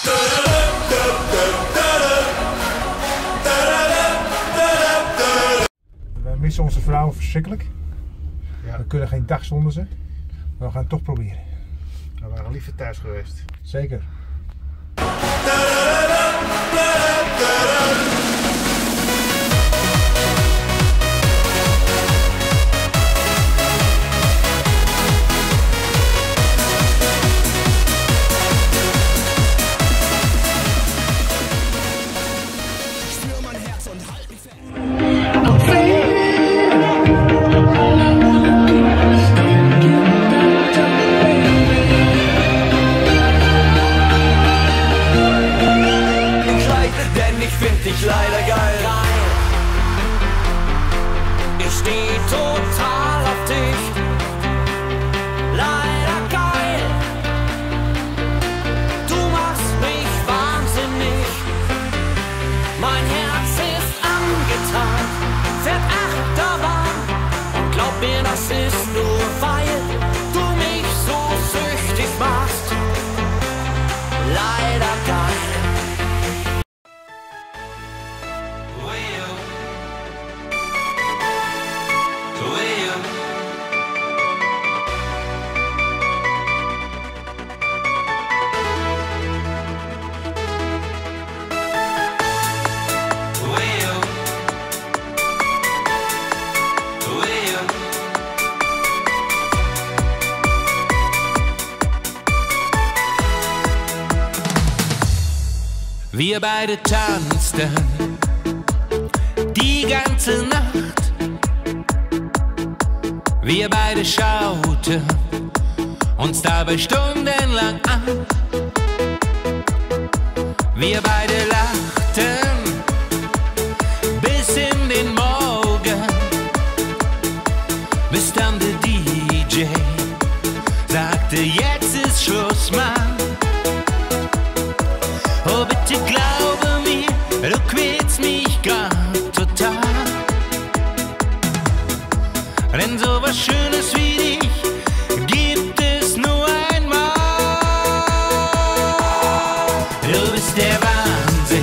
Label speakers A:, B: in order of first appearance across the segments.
A: Wij missen onze vrouwen verschrikkelijk.
B: Ja.
A: We kunnen geen dag zonder ze. Maar we gaan het toch proberen.
B: We waren liever thuis geweest.
A: Zeker.
C: Dich leider geil. Ich steh total auf dich. Leider geil. Du machst mich wahnsinnig. Mein Herz ist angetan. Fährt Achterbahn. Und glaub mir, das ist nur weil du mich so süchtig machst. Leider geil.
D: Wir beide tanzten die ganze Nacht. Wir beide schauten uns dabei stundenlang an. Wir beide lachten bis in den Morgen, bis dann der DJ sagte, jetzt ist Schluss, Mann. Oh, bitte glaube mir, du quälst mich grad total. Denn sowas Schönes wie dich gibt es nur einmal. Du bist der Wahnsinn,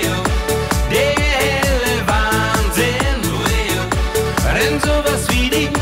D: der helle Wahnsinn. Denn sowas wie dich